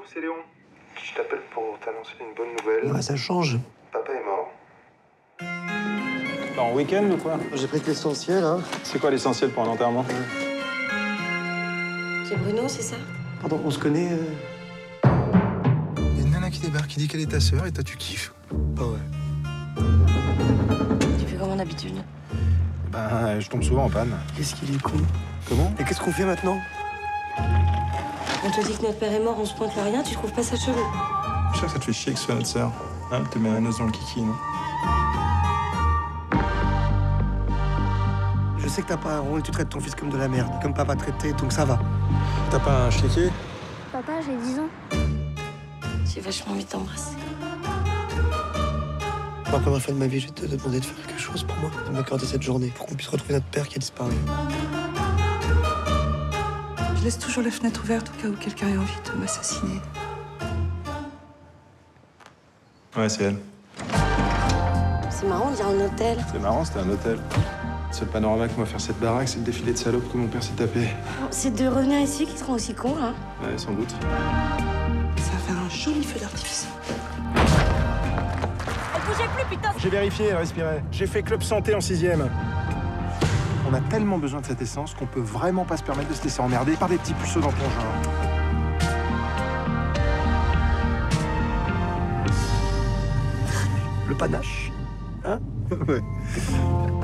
c'est Léon. Je t'appelle pour t'annoncer une bonne nouvelle. Ouais, ça change. Papa est mort. T'es en week-end ou quoi? J'ai pris que l'essentiel, hein. C'est quoi l'essentiel pour un enterrement? C'est Bruno, c'est ça? Pardon, on se connaît Il y a une nana qui débarque, qui dit qu'elle est ta sœur et toi tu kiffes. Ah ouais. Tu fais comment d'habitude? Ben, je tombe souvent en panne. Qu'est-ce qu'il est con. Comment? Et qu'est-ce qu'on fait maintenant? On te dit que notre père est mort, on se pointe le rien, tu trouves pas ça chelou? Je suis sûr que ça te fait chier que ce soit notre sœur. Hein, elle te met un os dans le kiki, non? Je sais que t'as pas un rôle, tu traites ton fils comme de la merde, comme papa traitait, donc ça va. T'as pas un chéquier? Papa, j'ai 10 ans. J'ai vachement envie de t'embrasser. Pour la première fois de ma vie, je vais te demander de faire quelque chose pour moi, de m'accorder cette journée, pour qu'on puisse retrouver notre père qui a disparu. Je laisse toujours la fenêtre ouverte au cas où quelqu'un ait envie de m'assassiner. Ouais, c'est elle. C'est marrant, on dirait un hôtel. C'est marrant, c'était un hôtel. Le seul panorama que m'a faire cette baraque, c'est le défilé de salopes que mon père s'est tapé. C'est de revenir ici qui seront aussi cons, hein? Ouais, sans doute. Ça va faire un joli feu d'artifice. Bougez plus, putain! J'ai vérifié, elle respirait. J'ai fait club santé en 6e. On a tellement besoin de cette essence qu'on peut vraiment pas se permettre de se laisser emmerder par des petits puceaux dans ton genre. Le panache, hein? Ouais.